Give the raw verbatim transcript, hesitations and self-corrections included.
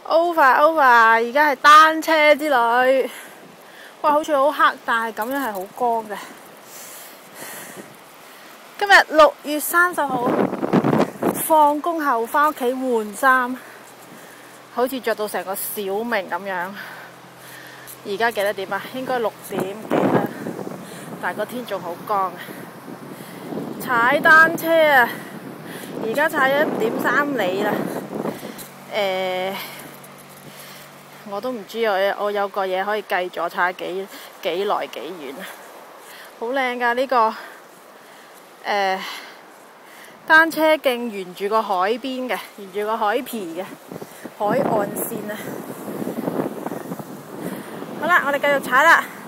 over over，而家係單車之旅。哇，好似好黑，但係咁樣係好光嘅。今日六月三十號，放工後翻屋企換衫，好似着到成個小明咁樣。而家幾多點啊？應該六點幾啦，但係個天仲好光。踩單車啊！而家踩咗一點三里啦。誒、呃，我都唔知我我有個嘢可以計咗踩幾幾耐幾遠啊！好靚㗎呢個誒、呃、單車徑，沿住個海邊嘅，沿住個海皮嘅海岸線啊！好啦，我哋繼續踩啦〜